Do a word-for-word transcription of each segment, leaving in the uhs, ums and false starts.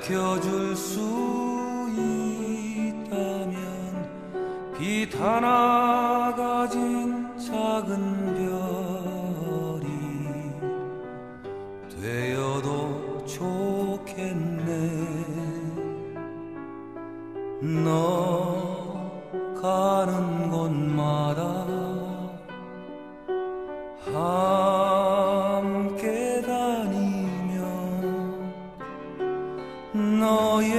밝혀줄 수 있다면 빛 하나 가진 작은 별이 되어도 좋겠네. 너 가는 곳마다 함께 다니며 너의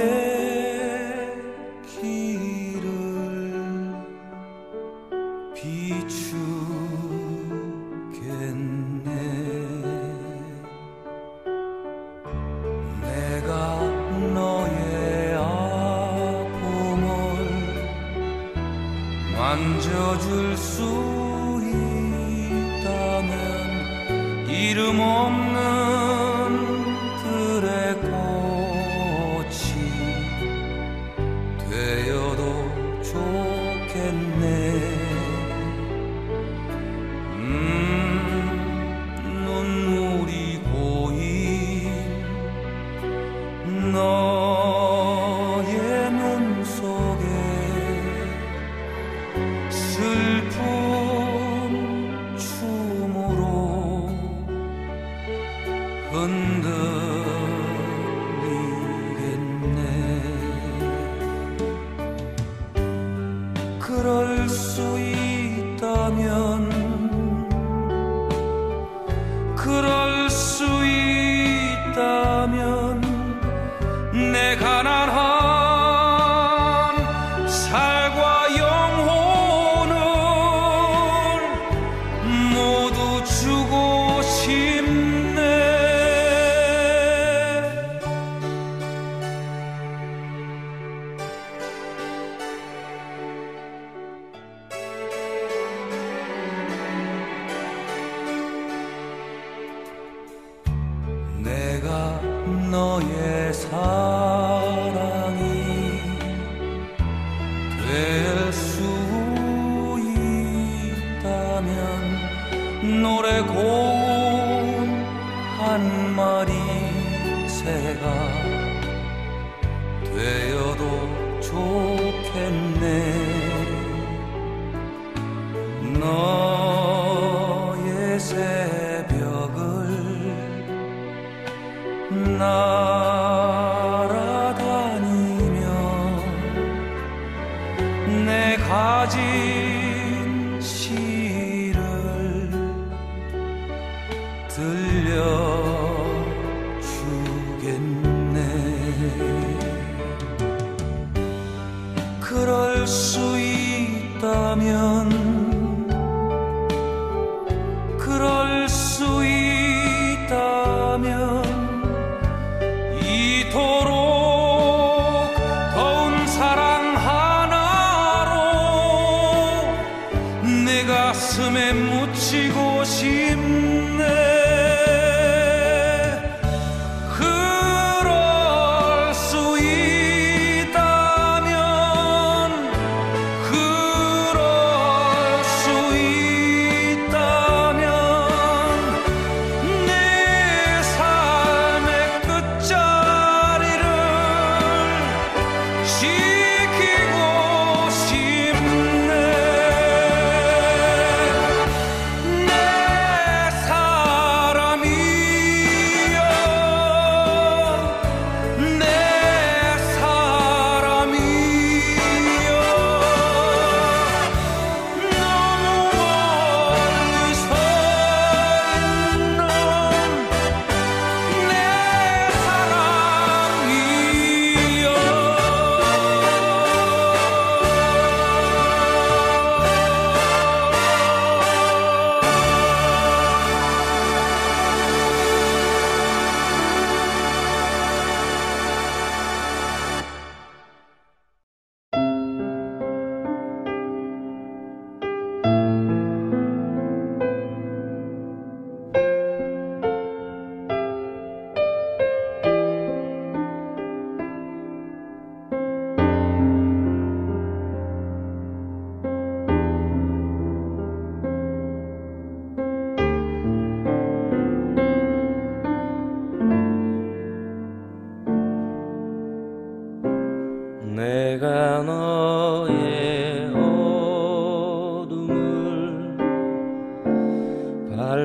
길을 비추겠네. 내가 너의 아픔을 만져줄 수 있다면 이름 없는 들의 꽃이 되어도 좋겠네. 음, 눈물이 고인 너의 눈 속에 슬픈 춤으로 흔들리겠네. 그럴 수 있다면 그럴 수 있다면 내 가난한 살과 영혼을 모두 주고 싶네. 내가 너의 사랑이 될 수 있다면 노래 고운 한 마리 새가 되어도 좋겠네. 너의 새벽을 날아다니며 내 가진 시를 들려주겠네. 그럴 수 있다면 그럴 수 있다면 이토록 더운 사랑 하나로 내 가슴에 묻히고 싶네.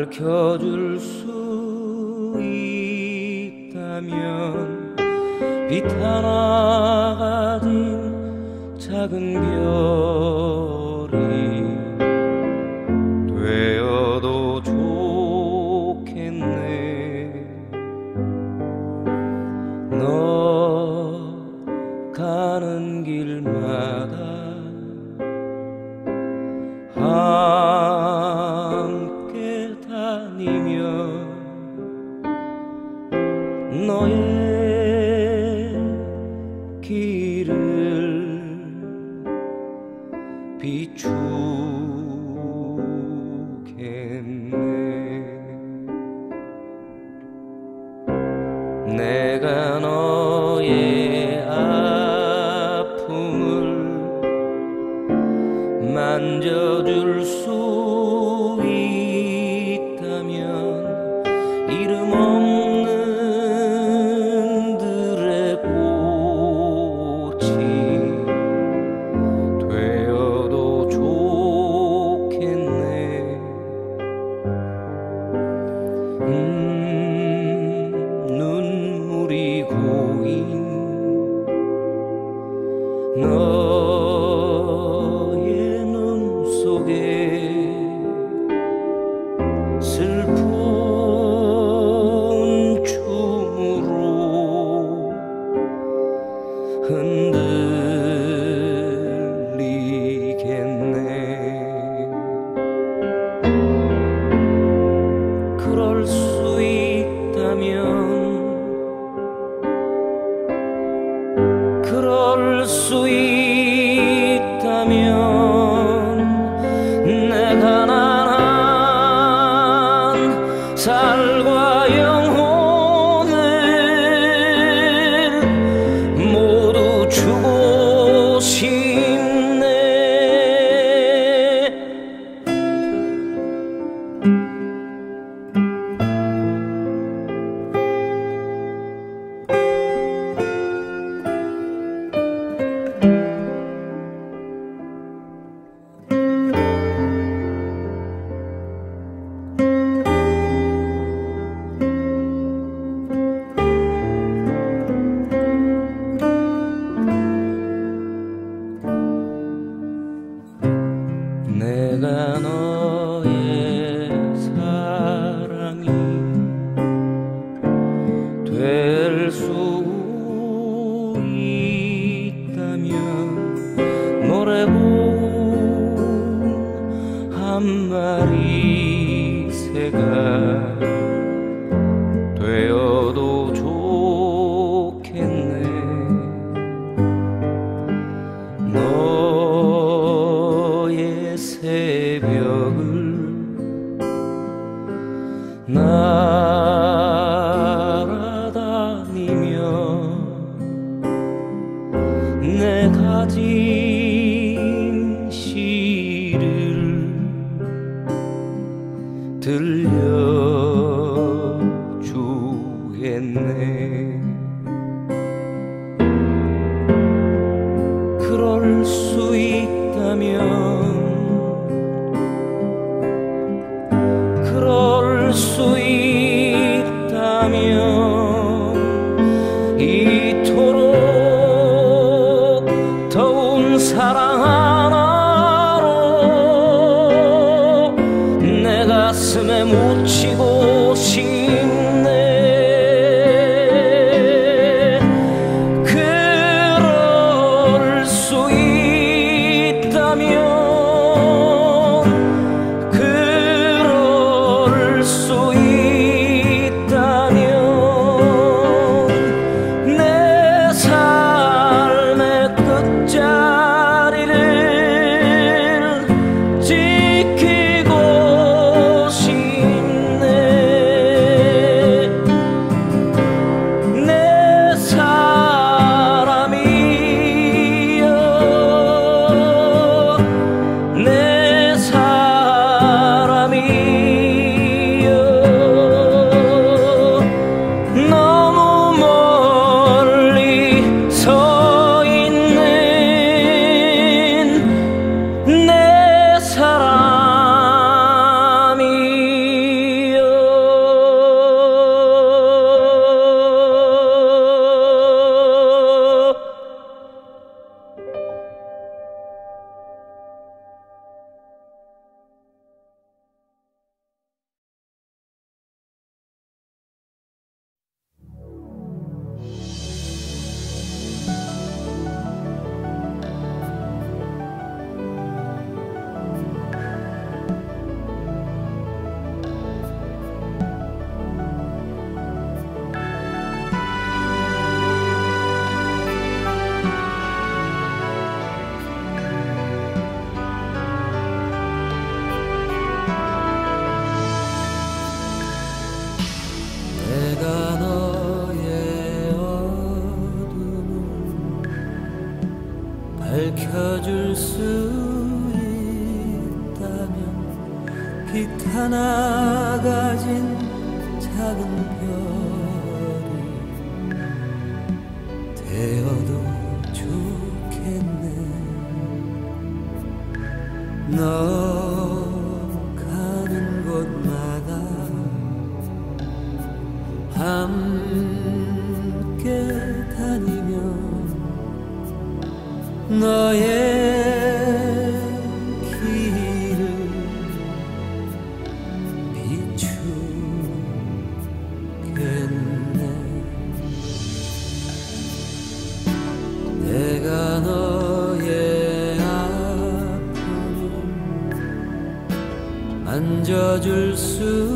밝혀줄 수 있다면 빛 하나 가진 작은 별이 되어도 좋겠네. 너 가는 길마다 함께 다니며 너의 길을 비추겠네. 내가 너의 아픔을 만져줄 수 있다면 이름 없는 들의 꽃이 되어도 좋겠네. 음, 눈물이 고인 너의 눈 속에 슬픈 춤으로 흔들리겠네. 그럴 수 있다면 그럴 수 있다면 내 가난한 살과 영혼을 모두 주고 싶네. 내가 너의 사랑이 될 수 있다면 노래고 한 마리 새가 되어도 좋겠네. 너의 새벽을 날아다니며 내 가진 시를 들려주겠네. 그럴 수 있다면 그럴 수 있다면 이토록 더운 사랑 하나로 내 가슴에 묻히고 싶네. 그럴 수 있다면 그럴 수 있다면 내 삶의 끝자리를 지키고 싶네. 하나 가진 작은 별이 되어도 좋겠네. 너 가는 곳마다 함께 다니며 너의 길을 비추겠네. 내가 너의 아픔을 만져줄 수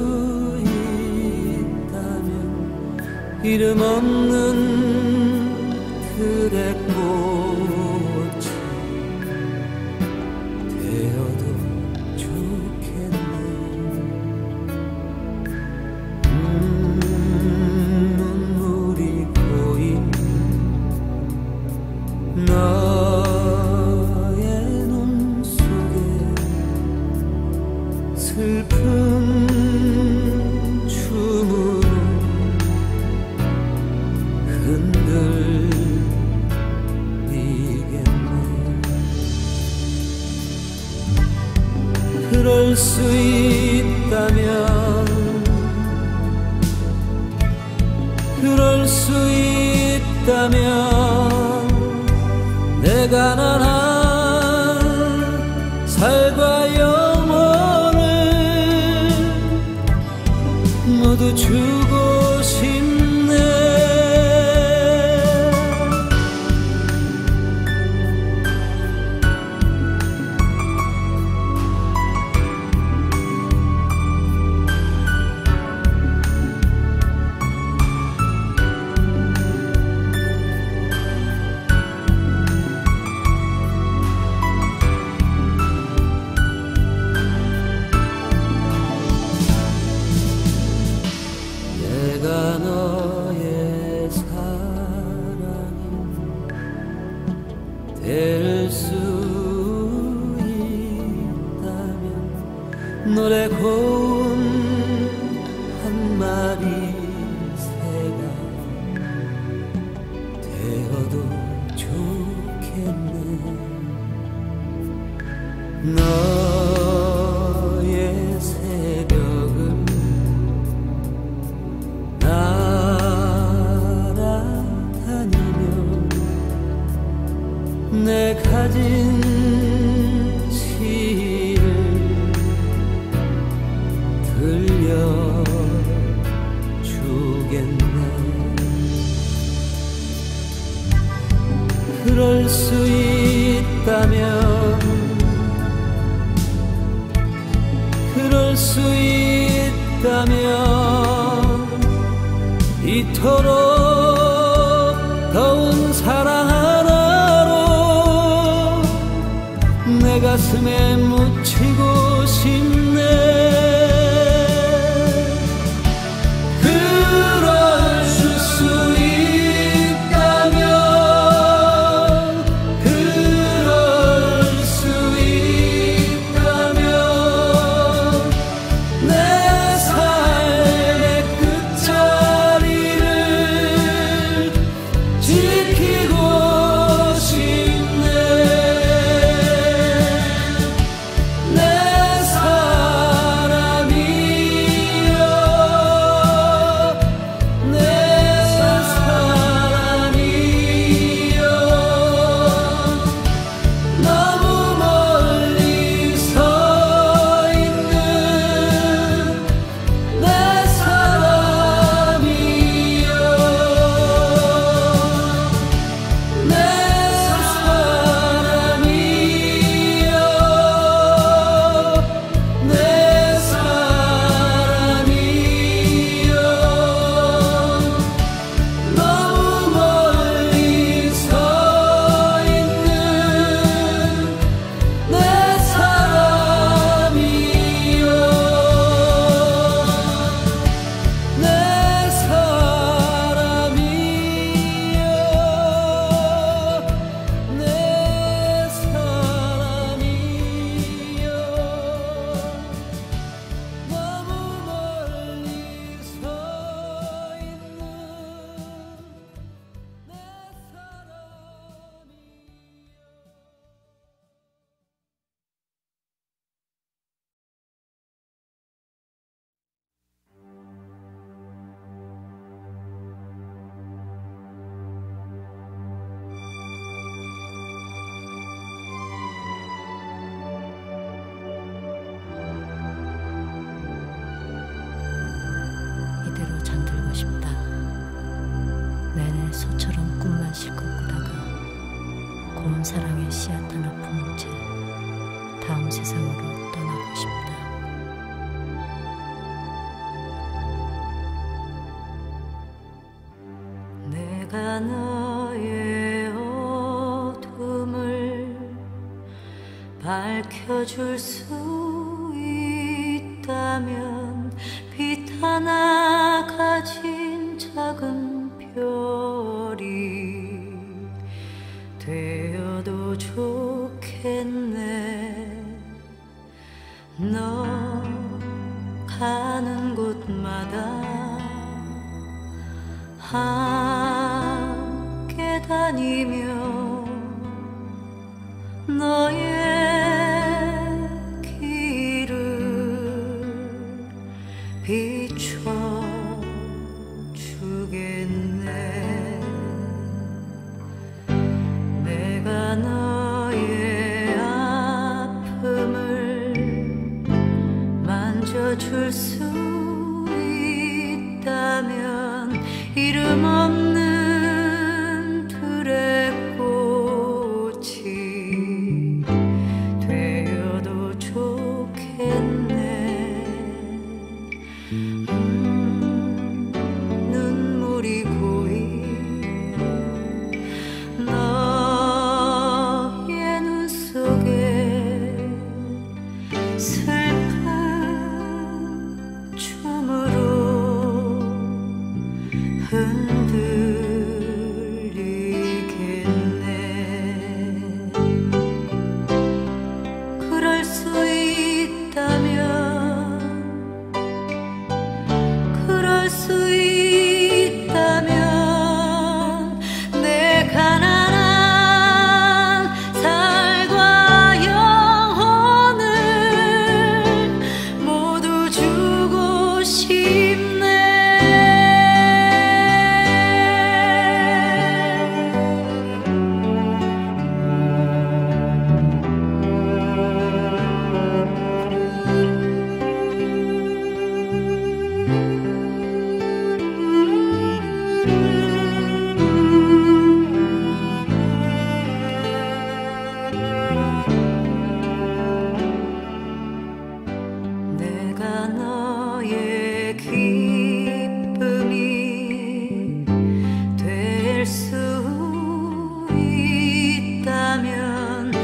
있다면 이름 없는 그대 꽃이 되어도 좋겠네. 음, 눈물이 고인 너의 눈 속에 슬픈 춤으로 흔들리겠네. 그럴 수 있다면 그럴 수 있다면 내가 난한 살과 영혼을 모두 주고 싶네. 내가 너의 사랑이 될 수 있다면 노래 고운 한 마리 새가 되어도 좋겠네. 너의 새벽을 날아다니며 내 가진 시를 들려주겠네. 그럴 수 있다면 그럴 수 있다면 이토록 더운 사랑 하나로 내 가슴에 묻히고 싶네. 그럴 수 있다면 그럴 수 있다면 내 삶의 끝자리를 지키고 싶네. 내 삶의 소처럼 꿈만 실컷 꾸다가 고운 사랑의 씨앗 하나 품은 채 다음 세상으로 떠나고 싶다. 내가 너의 어둠을 밝혀줄 수 있다면 빛 하나 가진 작은 별이 되어도 좋겠네. 너 가는 곳마다 함께 다니며 너의 길을 비춰주겠네. 내가 너의 아픔을 만져줄 수 있다면 이름 없는 들의 꽃이 되어도 좋겠네. 음, 눈물이 고인 너의 눈 속에 슬픈 춤으로 흔들리겠네. 그럴 수 있다면 그럴 수 있다면 내 가난한 살과 영혼을 모두 주고 싶네. 내가 너의 기쁨이 될 수 있다면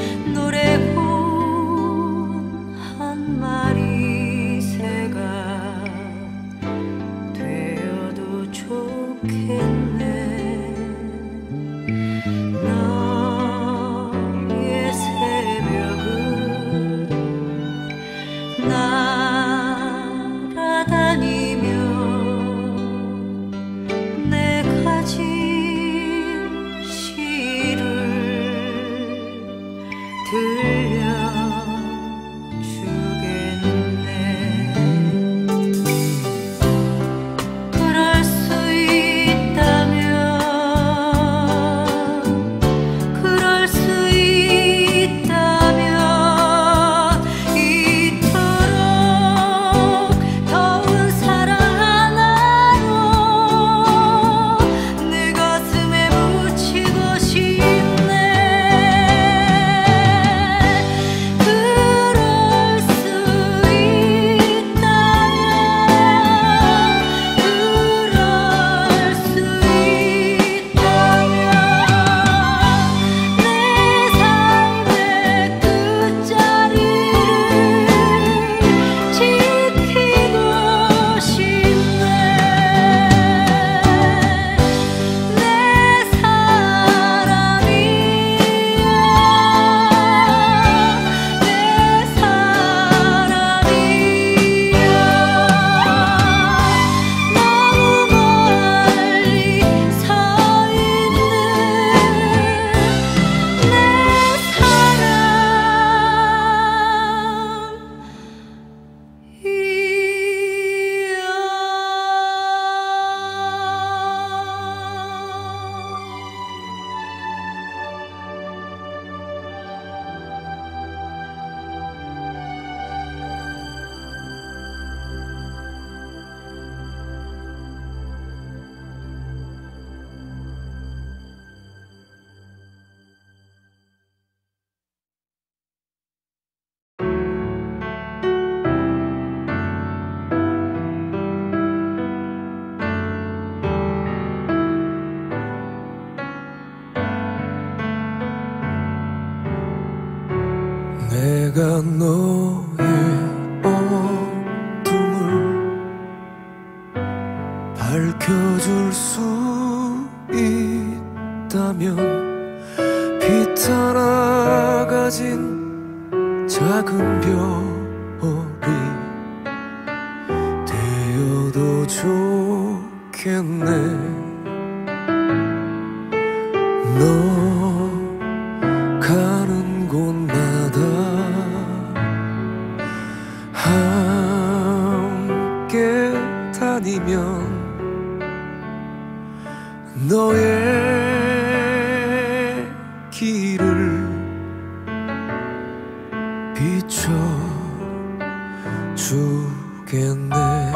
노래꾼 한 마리 새가 되어도 좋겠네. 너의 새벽은 날아다니며 내 가진 시를 들려주겠네. 그럴 수 있다 내가 너의 어둠을 밝혀줄 수 있다면 빛 하나 가진 작은 별이 되어도 좋겠네. 너 가는 곳마다 함께 다니면 너의 길을 비춰주겠네.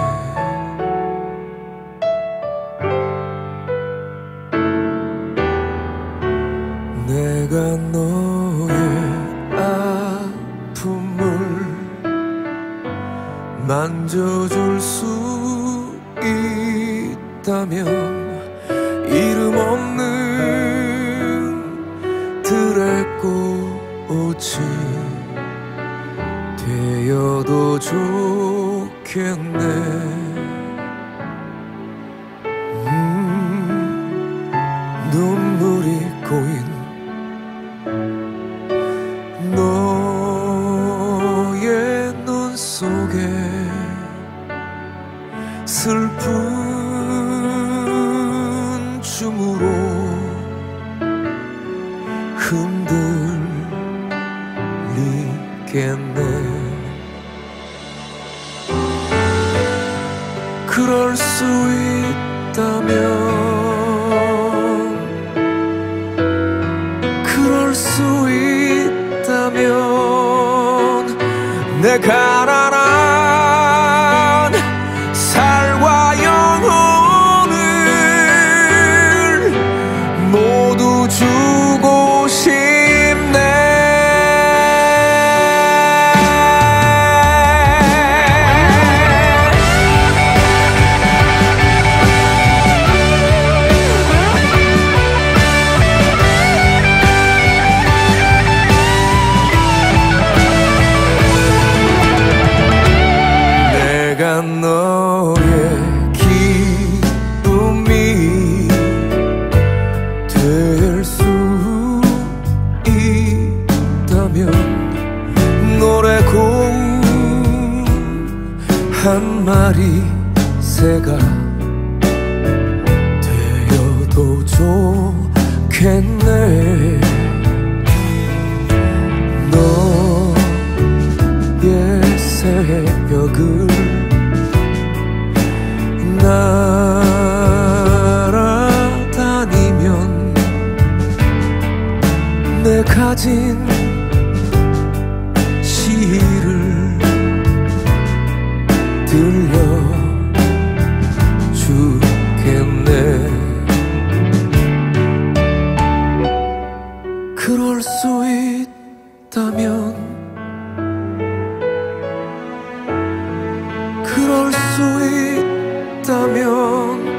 내가 너의 아픔을 만져줄 수 있다면 이름 없는 들의 꽃이 되어도 좋겠네. 음, 눈물이 고인 너의 눈 속에 슬픈 춤으로 흔들리겠네. 그럴 수 있다면, 그럴 수 있다면 내 가난한 살과 영혼을 모두 주고 싶네. 내가 너의 기쁨이 될 수 있다면 노래 고운 한 마리 새가 되어도 좋겠네. 너의 새벽을 날아다니면 내 가진 시를 들려주겠네. 그럴 수 있다면, 그럴 수 있다면